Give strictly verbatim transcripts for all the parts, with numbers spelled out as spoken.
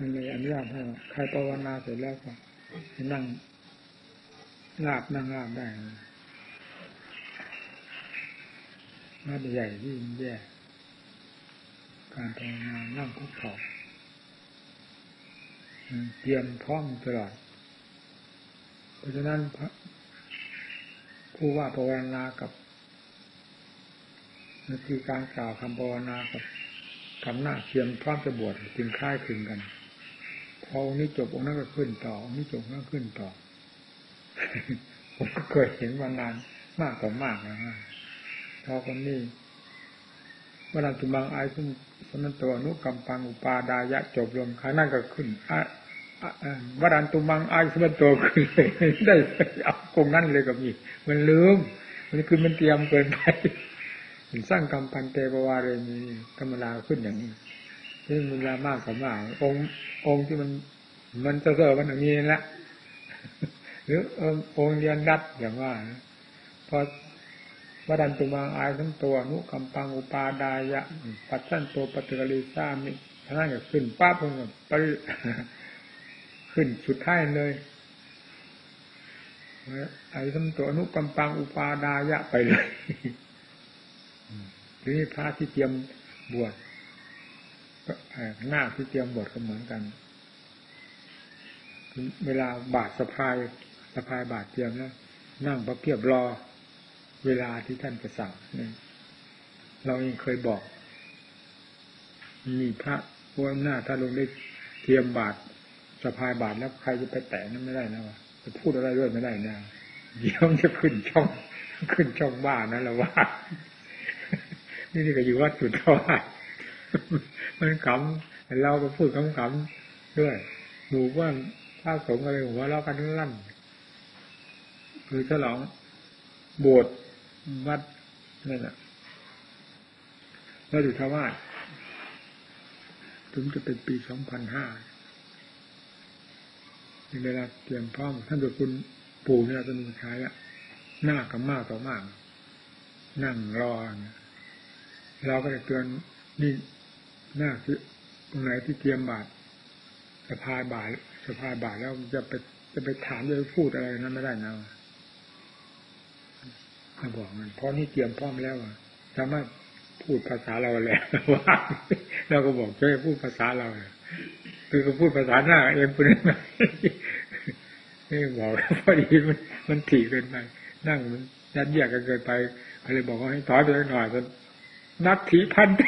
มันเลยอนุญาตให้ใครภาวนาเสร็จแล้วก็นั่งลาบนั่งลาบได้น่าจะใหญ่ที่ยิ่งแย่การภาวนานั่งคุกเข่าเตรียมพร้อมตลอดเพราะฉะนั้นผู้ว่าภาวนากับนั่นคือการกล่าวคำภาวนากับคำหน้าเตรียมพร้อมจะบวชจึงคล้ายคลึงกันพอองค์นี้จบองค์นั้นก็ขึ้นต่อองค์นี้จบองค์นั้นขึ้นต่อ ผมก็เคยเห็นมานานมากกว่ามากนะฮะพอคนนี้วรันตุมังไอซุนสนันตัวนุกัมปังอุปาดายะจบลงครั้งนั้นก็ขึ้นวรันตุมังไอซุนตัวขึ้นได้เอาคงนั้นเลยก็มีมันลืมมันคือมันเตรียมเกินไปสร้างกรรมพันเตปวาเรมีกรรมลาขึ้นอย่างนี้นี่มันลามากกว่ามากองค์องค์ที่มันมันเซ่อๆมันอย่างนี้แหละหรือองค์เรียนดัดอย่างว่าพอวดันตุมังอายทั้งตัวนุกัมปังอุปาดายะปัจจันโตปฏิกริสามิท่านั้นก็ขึ้นป้าพงศ์ไปขึ้นสุดท้ายเลยอายทั้งตัวนุกัมปังอุปาดายะไปเลยทีนี้พระที่เตรียมบวชหน้าที่เตรียมบวชก็เหมือนกันเวลาบาทสะพายสะพายบาทเตรียมแล้วนั่งประเพียบรอเวลาที่ท่านจะสั่งนี่เราเองเคยบอกมีพระพวกหน้าถ้าลงได้เตรียมบาทสะพายบาทแล้วใครจะไปแตะนั่นไม่ได้นะวะจะพูดอะไรด้วยไม่ได้นะเดี๋ยวจะขึ้นช่องขึ้นช่องบ้านนั่นแหละว่านี่นี่ก็อยู่วัดจุดเท่าไหร่มันขำเราก็พูดขำๆด้วยหมู่ว่าพระสงฆ์อะไรหัวเราะกันลั่นคือฉลองโบสถ์วัดนั่นแหละแล้วอยู่ทวารถึงจะเป็นปีสองพันห้าในเวลาเตรียมพร้อมท่านโดยคุณปู่เนี่ยเป็นผู้ชายละหน้ากับมากต่อมากนั่งรอเราก็จะเตือนนี่หน้าที่ตรงไหนที่เตรียมบาตรสะพายบาตรสะพายบาตรแล้วจะไปจะไปถามจะไปพูดอะไรนั้นไม่ได้นะเขาบอกมันเพราะนี่เตรียมพร้อมแล้วสามารถพูดภาษาเราแล้วว่าเราก็บอกจะพูดภาษาเราคือก็พูดภาษาหน้าเองเป็นไงไม่บอกพอดีมันมันถี่เกินไปนั่งมันยัดเยียดกันเกินไปก็เลยบอกว่าให้ถอยไปหน่อยจนนับถีพันเต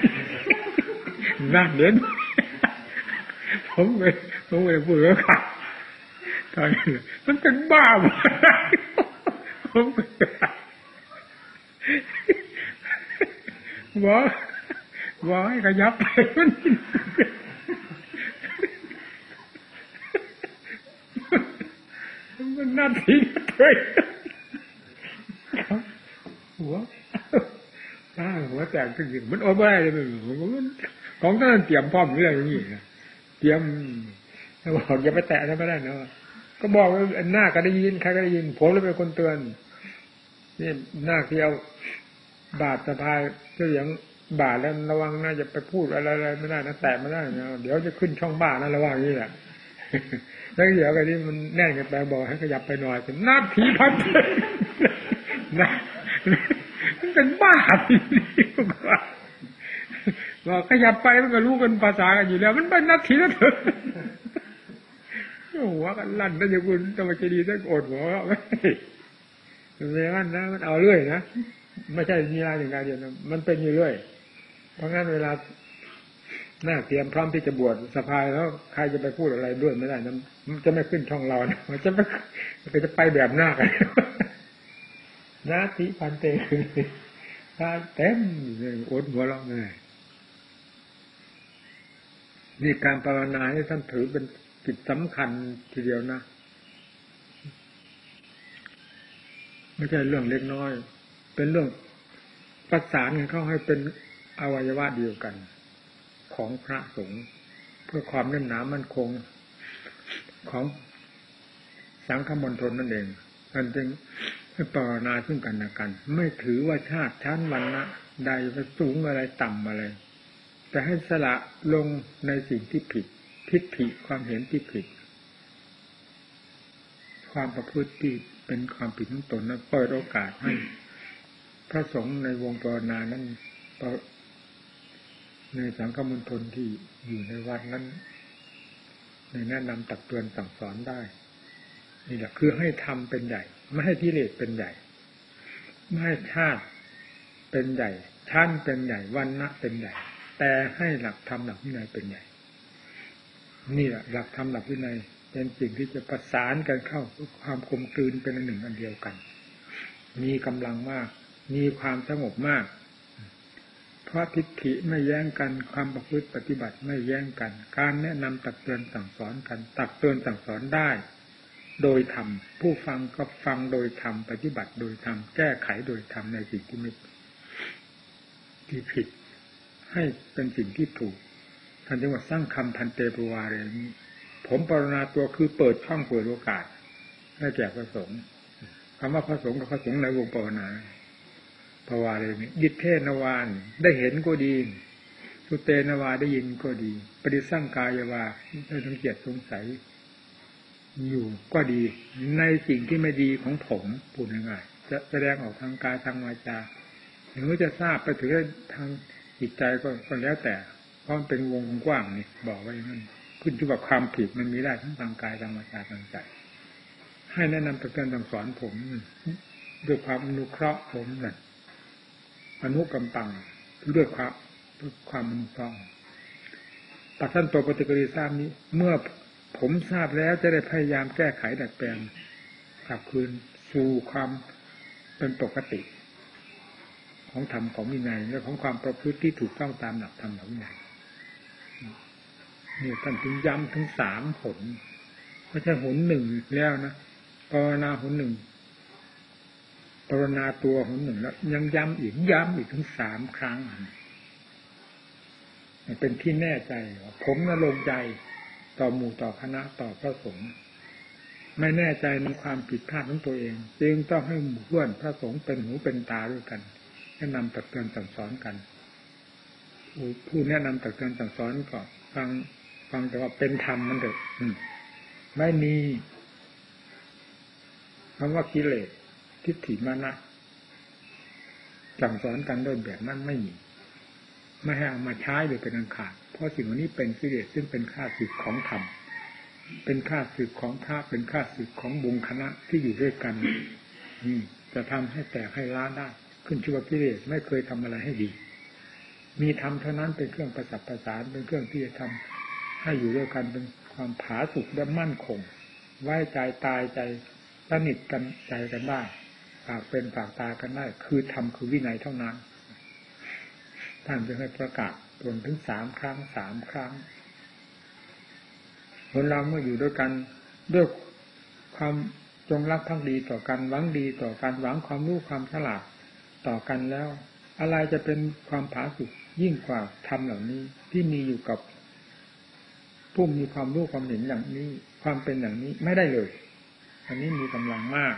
นั่นเด่นผมไปผมไปพูดแล้วค่ะตอนนี้มันเป็นบ้าผมบอกบอกให้ขยับไปมันมันนับถีเลยหัวป้าหัวแตกขึ้นมันโอ้ไม่ได้เลยมันของท่านเตรียมพร้อมเรื่องอย่างนี้นะเตรียมถ้าบอกอย่าไปแตะนะไม่ได้นะก็บอกว่าหน้าก็ได้ยินใครก็ได้ยินผมเลยเป็นคนเตือนนี่หน้าที่เอาบาดสะพายเสียงบาดแล้วระวังน่าจะไปพูดอะไรอะไรไม่ได้นะแตะไม่ได้นะเดี๋ยวจะขึ้นช่องบ้านะระวังนี่แหละแล้วเดี๋ยวกันนี้มันแน่นกันไปบอกให้ขยับไปหน่อยเป็นน้าผีพันนะมันเป็นบ้าที่นี่บอกขยับไปมันก็รู้กันภาษากันอยู่แล้วมันเป็นนาทีแล้วเถอะหัวกันลั่นถ้าจะคุณจะมาใจดีถ้าอดหัวไม่เป็นอย่างนั้นนะมันเอาเรื่อยนะไม่ใช่มีอะไรอย่างเดียวนะมันเป็นอยู่เรื่อยเพราะงั้นเวลาหน้าเตรียมพร้อมที่จะบวชสะพายแล้วใครจะไปพูดอะไรด้วยไม่ได้นะมันจะไม่ขึ้นช่องเรานะมันจะไม่มันจะไปแบบหน้ากันนาทีพันเตถ้าเต็มเลยอดหัวเราะเลยนี่การภาวนาให้ท่านถือเป็นกิจสำคัญทีเดียวนะไม่ใช่เรื่องเล็กน้อยเป็นเรื่องประสานกันเข้าให้เป็นอวัยวะเดียวกันของพระสงฆ์เพื่อความแน่นหนามั่นคงของสังฆมณฑลนั่นเองมันจึงให้ภาวนาซึ่งกันและกันไม่ถือว่าชาติชั้นวรรณะใดว่าสูงอะไรต่ำอะไรแต่ให้สละลงในสิ่งที่ผิดทิฏฐิความเห็นที่ผิดความประพฤติที่เป็นความผิดของตนนั้นเปิดโอกาสให้พระสงฆ์ในวงภาวนานั้นในสังฆมณฑลที่อยู่ในวัดนั้นในแนะนำตักเตือนสั่งสอนได้นี่แหละคือให้ทำเป็นใหญ่ไม่ให้กิเลสเป็นใหญ่ไม่ให้ชาติเป็นใหญ่ชั้นเป็นใหญ่วรรณะเป็นใหญ่แต่ให้หลักธรรมหลักวินัยเป็นใหญ่นี่แหละหลักธรรมหลักวินัยเป็นสิ่งที่จะประสานกันเข้าความกลมกลืนเป็นอันหนึ่งอันเดียวกันมีกำลังมากมีความสงบมากเพราะทิฏฐิไม่แย้งกันความประพฤติปฏิบัติไม่แย้งกันการแนะนำตักเตือนสั่งสอนกันตักเตือนสั่งสอนได้โดยธรรมผู้ฟังก็ฟังโดยธรรมปฏิบัติโดยธรรมแก้ไขโดยธรรมในสิ่งที่ไม่ที่ผิดให้เป็นสิ่งที่ถูกท่านจึงว่าสร้างคำพันเตปวาเรนี้ผมปรารถนาตัวคือเปิดช่องเปิดโอกาสให้แก่พระสงฆ์คำว่าพระสงฆ์กับพระสงฆ์ในวงภาวนาภาวาเรนี้ยิทเทนวานได้เห็นก็ดีสุเตนวาได้ยินก็ดีปฏิสังกายวาได้สังเกตสงสัยอยู่ก็ดีในสิ่งที่ไม่ดีของผมพูดง่ายๆจะแสดงออกทางกายทางวาจาหรือจะทราบไปถึงทางจิตใจก็ก็แล้วแต่เพราะมันเป็นวงกว้างนี่บอกไว้อย่างนั้นขึ้นอยู่กับความผิดมันมีได้ทั้งทางกายทางวาจาทางใจให้แนะนำตักเตือนสั่งสอนผมด้วยความอนุเคราะห์ผมนั่นอนุกำปังด้วยความด้วยความอนุเคราะห์ปัจจันโตปฏิกิริยานี้เมื่อผมทราบแล้วจะได้พยายามแก้ไขดัดแปลงกลับคืนสู่ความเป็นปกติของธรรมของวินัยและของความประพฤติที่ถูกต้องตามหลักธรรมของวินัยนี่ท่านถึงย้ำถึงสามผลไม่ใช่หนหนึ่งแล้วนะภาวนาหนหนึ่งภาวนาตัวหนหนึ่งแล้วยังย้ำอีกย้ำอีกถึงสามครั้งเป็นที่แน่ใจผมน่ะลงใจต่อหมู่ต่อคณะต่อพระสงฆ์ไม่แน่ใจในความผิดพลาดของตัวเองจึงต้องให้หมู่เพื่อนพระสงฆ์เป็นหูเป็นตาด้วยกันแนะนำตักเตือนสั่งสอนกันผู้แนะนำตักเตือนสั่งสอนก็ฟังฟังแต่ว่าเป็นธรรมมันเถอะไม่มีคำว่ากิเลสทิฏฐิมานะสั่งสอนกันด้วยแบบนั้นไม่มีไม่ให้เอามาใช้โดยเป็นอันขาดเพราะสิ่งนี้เป็นกิเลสซึ่งเป็นข้าศึกของธรรมเป็นข้าศึกของพระเป็นข้าศึกของวงคณะที่อยู่ด้วยกันนี่จะทำให้แตกให้ล้าได้ขึ้นชื่อว่ากิเลสไม่เคยทำอะไรให้ดีมีธรรมเท่านั้นเป็นเครื่องประสับประสานเป็นเครื่องที่จะทำให้อยู่ด้วยกันเป็นความผาสุกและมั่นคงไว้ใจตายใจสนิทกันใจกันได้ปากเป็นปากตากันได้คือธรรมคือวินัยเท่านั้นท่านจะให้ประกาศรวมถึงสามครั้งสามครั้งคนเราเมื่ออยู่ด้วยกันด้วยความจงรักภักดีต่อกันหวังดีต่อกันหวังความรู้ความฉลาดต่อกันแล้วอะไรจะเป็นความผาสุกยิ่งกว่าธรรมเหล่านี้ที่มีอยู่กับผู้มีความรู้ความเห็นอย่างนี้ความเป็นอย่างนี้ไม่ได้เลยอันนี้มีกำลังมาก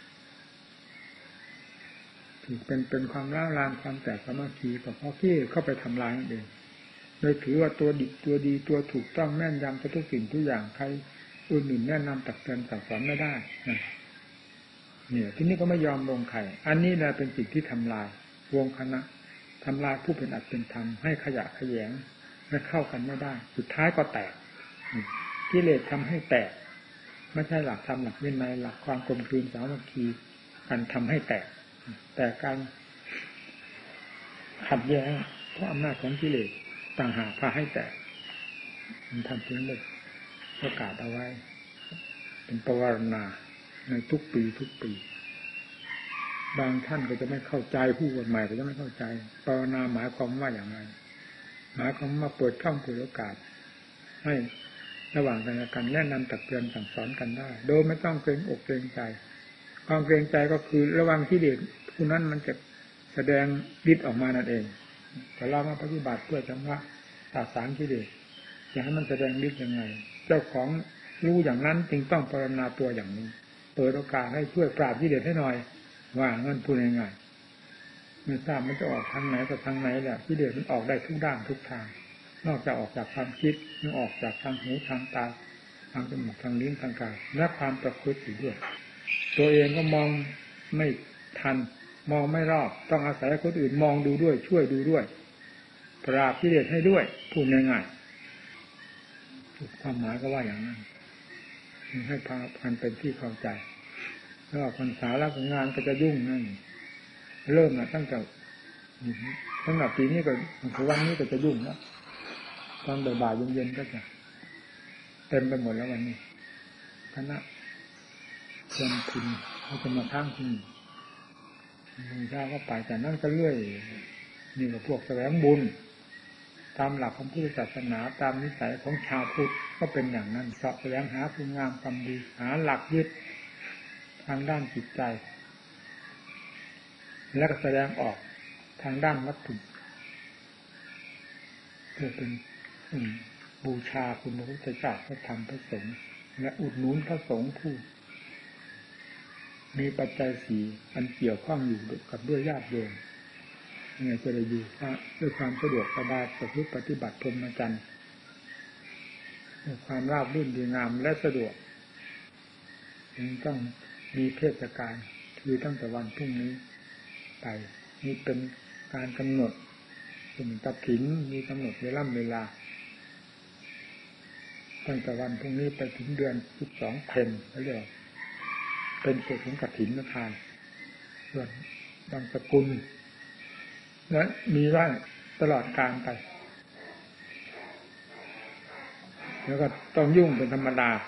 ที่เป็นเป็นความร้าวรานความแตกสามัคคีกับพ่อพี่เข้าไปทำลายนั่นเองโดยถือว่าตัวดีตัวดีตัวถูกต้องแม่นยำทุกสิ่งทุกอย่างใครอื่นๆแนะนำตักเตือนสั่งสอนไม่ได้เนี่ยที่นี่ก็ไม่ยอมลงใครอันนี้แหละเป็นสิ่งที่ทำลายวงคณะทำลายผู้เป็นอัตเป็นธรรมให้ขยะแขยงและเข้ากันไม่ได้สุดท้ายก็แตกกิเลสทำให้แตกไม่ใช่หลักธรรมหลักวินัยหลักความกลมกลืนสามัคคีกันทำให้แตกแต่การขัดแย้งเพราะอำนาจของกิเลสต่างหากพาให้แตกมันทำถึงได้ประกาศเอาไว้เป็นปวารณาในทุกปีทุกปีบางท่านก็จะไม่เข้าใจผู้ใหม่ก็จะไม่เข้าใจปวารณาหมายความว่าอย่างไรหมายความว่าเปิดช่องเปิดโอกาสให้ระหว่างกันและกันแนะนำตักเตือนสั่งสอนกันได้โดยไม่ต้องเกรงอกเกรงใจความเกรงใจก็คือระวังที่เด็กผู้นั้นมันจะแสดงฤทธิ์ออกมานั่นเองแต่เรามาปฏิบัติเพื่อชำระตัดสารที่เด็กจะให้มันแสดงฤทธิ์ยังไงเจ้าของรู้อย่างนั้นจึงต้องปรารณาตัวอย่างนี้เปิดโอกาสให้ช่วยปราบที่เด็กให้หน่อยว่าเงินพูดง่ายๆไม่ทราบมันจะออกทางไหนกับทางไหนแหละที่เด็กมันออกได้ทุกด้านทุกทางนอกจากออกจากความคิดยังออกจากทางหูทางตาทางจมูกทางลิ้นทางกายและความประพฤติอยู่ด้วยตัวเองก็มองไม่ทันมองไม่รอบต้องอาศัยคนอื่นมองดูด้วยช่วยดูด้วยปราบกิเลสให้ด้วยพูดง่ายๆความหมายก็ว่าอย่างนั้นให้พาพันเป็นที่เข้าใจแล้วพรรษาแล้วงานก็จะยุ่งนั่นเริ่มนะตั้งแต่ตั้งแต่ปีนี้ก็ถึงวันนี้ก็จะยุ่งแล้วตอนบ่ายๆเย็นๆก็จะเต็มไปหมดแล้ววันนี้คณะเชิญคุณเขาจะมาทั้งที่ลุงชาก็ไปแต่นั่นก็เรื่อยนี่กับพวกแสวงบุญตามหลักของพุทธศาสนาตามนิสัยของชาวพุทธก็เป็นอย่างนั้นเสาะแสวงหาคุณงามความดีหาหลักยึดทางด้านจิตใจและก็แสดงออกทางด้านวัตถุเพื่อเป็นบูชาคุณพระพุทธเจ้าพระธรรมพระสงฆ์และอุดหนุนพระสงฆ์ผู้มีปัจจัยสี่อันเกี่ยวข้องอยู่กับด้วยญาติโยมยังไงจะได้อยู่ด้วยความสะดวกสบายประพฤติปฏิบัติพรหมจรรย์ด้วยความราบรื่นดีงามและสะดวกจึงต้องมีเทศกาลคือตั้งแต่วันพรุ่งนี้ไปนี่เป็นการกำหนดเป็นกฐินมีกำหนดเวลาเวลาตั้งแต่วันพรุ่งนี้ไปถึงเดือนสิบสองเพนเขาเรียกเป็นเศษของกฐินทานส่วนบางสกุลและมีว่าตลอดการไปแล้วก็ต้องยุ่งเป็นธรรมดา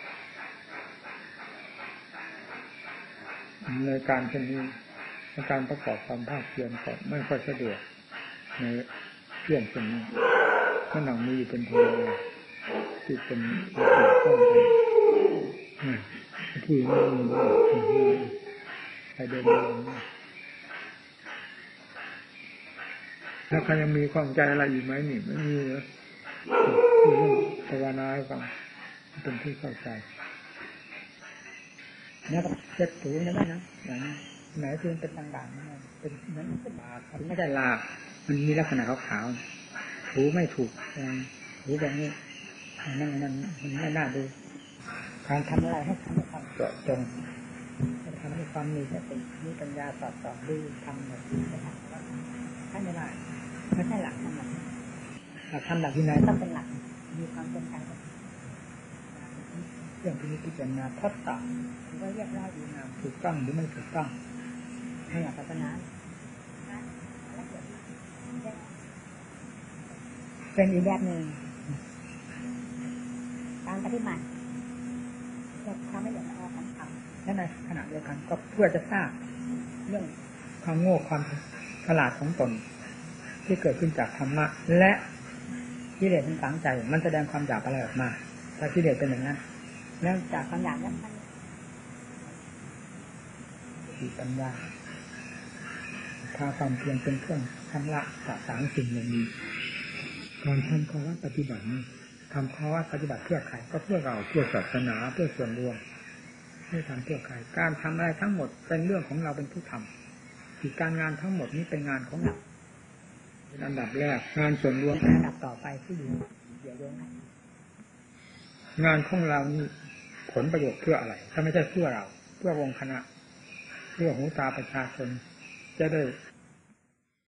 ในการเช่นนี้ในการประกอบความภาคเพียรก็ไม่ค่อยสะดวกในเรื่องเช่นนี้ถ้าหนังมีอยู่เป็นธรรมดาที่เป็นเกี่ยวข้องกันที่ไม่มีใครเดินเดินแล้วใครยังมีความใจอะไรอยู่ไหมนี่ไม่มีเหรอคือเรื่องภาวนาให้ฟังเป็นที่เข้าใจเนี่ยต้องเช็ดถูนะแม่นะอย่างนี้ไหนที่มันเป็นต่างๆนั่นเป็นนั้นเป็นลาครับไม่ได้ลามันมีลักษณะขาวๆถูไม่ถูกถูแบบนี้นั่นนั่นมันไม่น่าดูการทำอะไรให้ทำให้ความเจาะจงให้ทำให้ความมีสติมีปัญญาสอดส่องดูทำแบบนี้นะครับถ้าไม่ได้ไม่ใช่หลักทำหลักหลักทำหลักที่ไหนต้องเป็นหลักมีความเป็นใจเรื่องที่มีพิจารณาทดสอบว่าเรียบร้อยดีงามถูกต้องหรือไม่ถูกต้องให้หลักศาสนาเป็นอีกแบบหนึ่งการปฏิบัติจะทำให้เกิดความสัมพันธ์และในขณะเดียวกันก็เพื่อจะทราบเรื่องความโง่ความฉลาดของตนที่เกิดขึ้นจากธรรมะและกิเลสมันฝังใจมันแสดงความอยากอะไรออกมาถ้ากิเลสเป็นอย่างนั้นเนื่องจากความอยากนั้นมันมีปัญญาพาความเพียรเป็นเครื่องชำระสะสางสิ่งเหล่านี้การทำภาวะปฏิบัตินี้ทำภาวะปฏิบัติเพื่อใครก็เพื่อเราเพื่อศาสนาเพื่อส่วนรวมไม่ทำเพื่อใครการทำอะไรทั้งหมดเป็นเรื่องของเราเป็นผู้ทำที่การงานทั้งหมดนี้เป็นงานของเราเป็นอันดับแรกงานส่วนรวมอันดับต่อไปที่อยู่เดี๋ยวโยงงานของเรานี่ผลประโยชน์เพื่ออะไรถ้าไม่ใช่เพื่อเราเพื่อวงคณะเพื่อหูตาประชาชนจะได้